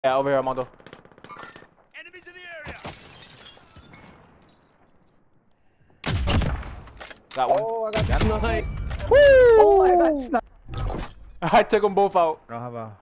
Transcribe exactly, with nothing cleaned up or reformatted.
Yeah, over here, Armando. Enemies in the area. Got one. Oh, I got sniped. Woo! Oh, I got sniped. I took them both out. I don't have a